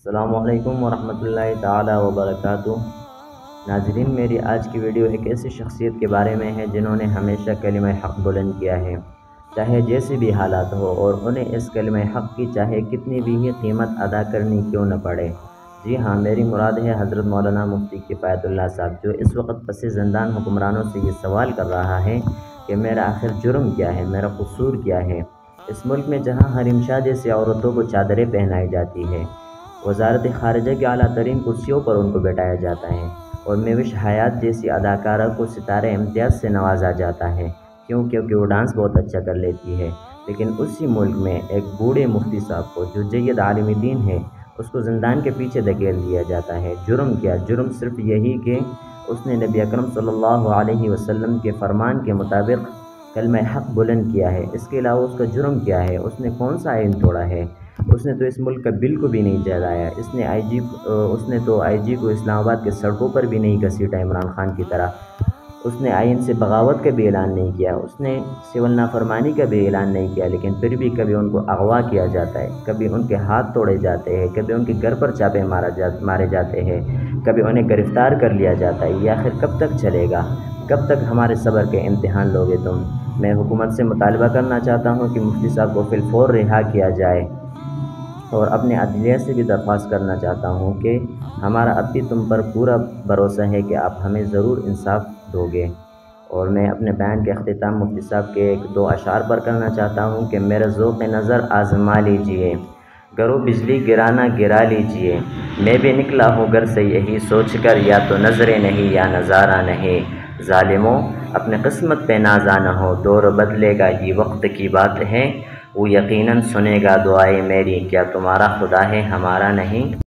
السلام علیکم ورحمۃ اللہ تعالی وبرکاتہ۔ ناظرین، میری آج کی ویڈیو ایک ایسی شخصیت کے بارے میں ہے جنہوں نے ہمیشہ کلمہ حق بلند کیا ہے، چاہے جیسے بھی حالات ہو، اور انہیں اس کلمہ حق کی چاہے کتنی بھی ہی قیمت ادا کرنی کیوں نہ پڑے۔ جی ہاں، میری مراد ہے حضرت مولانا مفتی کفایت اللہ صاحب، جو اس وقت پس زندان حکمرانوں سے یہ سوال کر رہا ہے کہ میرا آخر جرم کیا ہے، میرا قصور کیا ہے۔ اس ملک میں جہاں حریم شاہ جیسی عورتوں کو چادریں پہنائی جاتی ہے، وزارت خارجہ کی اعلیٰ ترین کرسیوں پر ان کو بٹھایا جاتا ہے، اور میوش حیات جیسی اداکارہ کو ستارہ امتیاز سے نوازا جاتا ہے کیونکہ وہ ڈانس بہت اچھا کر لیتی ہے، لیکن اسی ملک میں ایک بوڑھے مفتی صاحب کو جو جید عالم دین ہے، اس کو زندان کے پیچھے دھکیل دیا جاتا ہے۔ جرم کیا؟ جرم صرف یہی کہ اس نے نبی اکرم صلی اللہ علیہ وسلم کے فرمان کے مطابق کلمہ حق بلند کیا ہے۔ اس کے علاوہ اس کا جرم کیا ہے؟ اس نے کون سا آئین توڑا ہے؟ اس نے تو اس ملک کا بل کو بھی نہیں جلایا، اس نے آئی جی کو اسلام آباد کے سڑکوں پر بھی نہیں گھسیٹا عمران خان کی طرح، اس نے آئین سے بغاوت کا بھی اعلان نہیں کیا، اس نے سول نافرمانی کا بھی اعلان نہیں کیا، لیکن پھر بھی کبھی ان کو اغوا کیا جاتا ہے، کبھی ان کے ہاتھ توڑے جاتے ہیں، کبھی ان کے گھر پر چاپے مارے جاتے ہیں، کبھی انہیں گرفتار کر لیا جاتا ہے۔ یہ آخر کب تک چلے گا؟ کب تک ہمارے صبر کے امتحان لوگے تم؟ میں حکومت سے مطالبہ کرنا چاہتا ہوں کہ مفتی صاحب کو فی الفور رہا کیا جائے، اور اپنے عدلیہ سے بھی درخواست کرنا چاہتا ہوں کہ ہمارا اب بھی تم پر پورا بھروسہ ہے کہ آپ ہمیں ضرور انصاف دو گے۔ اور میں اپنے بیان کے اختتام مفتی صاحب کے ایک دو اشعار پر کرنا چاہتا ہوں کہ میرا ذوق نظر آزما لیجئے، گرو بجلی گرانا گرا لیجئے، میں بھی نکلا ہوں گھر سے یہی سوچ کر، یا تو نظریں نہیں یا نظارہ نہیں، ظالموں اپنے قسمت پہ نازا نہ ہو، دور بدلے گا یہ وقت کی بات ہے، وہ یقیناً سنے گا دعائیں میری، کیا تمہارا خدا ہے ہمارا نہیں؟